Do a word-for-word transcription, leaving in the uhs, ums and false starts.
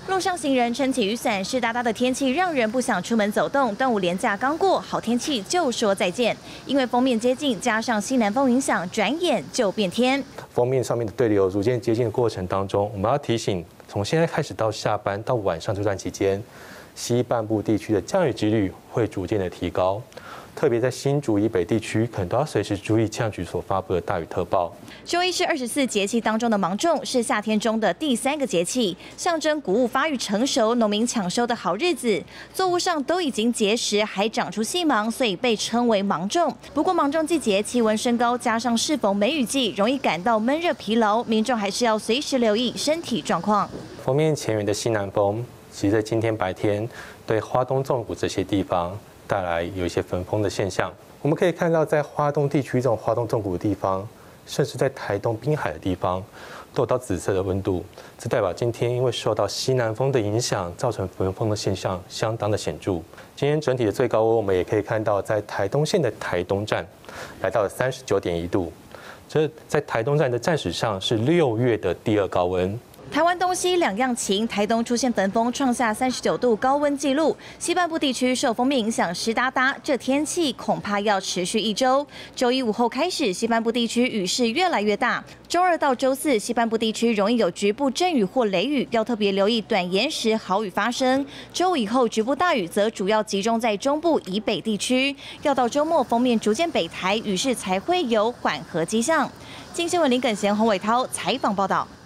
路上行人撑起雨伞，湿哒哒的天气让人不想出门走动。端午连假刚过，好天气就说再见。因为锋面接近，加上西南风影响，转眼就变天。 锋面上面的对流逐渐接近的过程当中，我们要提醒，从现在开始到下班到晚上这段期间，西半部地区的降雨几率会逐渐的提高。 特别在新竹以北地区，可能都要随时注意气象局所发布的大雨特报。 周一是二十四节气当中的芒种，是夏天中的第三个节气，象征谷物发育成熟、农民抢收的好日子。作物上都已经结实，还长出细芒，所以被称为芒种。不过芒种季节气温升高，加上适逢梅雨季，容易感到闷热疲劳，民众还是要随时留意身体状况。 锋面前缘的西南风，其实在今天白天对花东纵谷这些地方 带来有一些焚风的现象，我们可以看到，在花东地区这种花东纵谷的地方，甚至在台东滨海的地方，都有到紫色的温度。这代表今天因为受到西南风的影响，造成焚风的现象相当的显著。今天整体的最高温，我们也可以看到，在台东县的台东站来到了三十九点一度，这在台东站的站史上是六月的第二高温。 台湾东西两样晴，台东出现焚风，创下三十九度高温纪录。西半部地区受锋面影响，湿哒哒，这天气恐怕要持续一周。周一午后开始，西半部地区雨势越来越大。周二到周四，西半部地区容易有局部阵雨或雷雨，要特别留意短延时豪雨发生。周五以后，局部大雨则主要集中在中部以北地区。要到周末，锋面逐渐北台，雨势才会有缓和迹象。经新闻林耿贤、洪伟涛采访报道。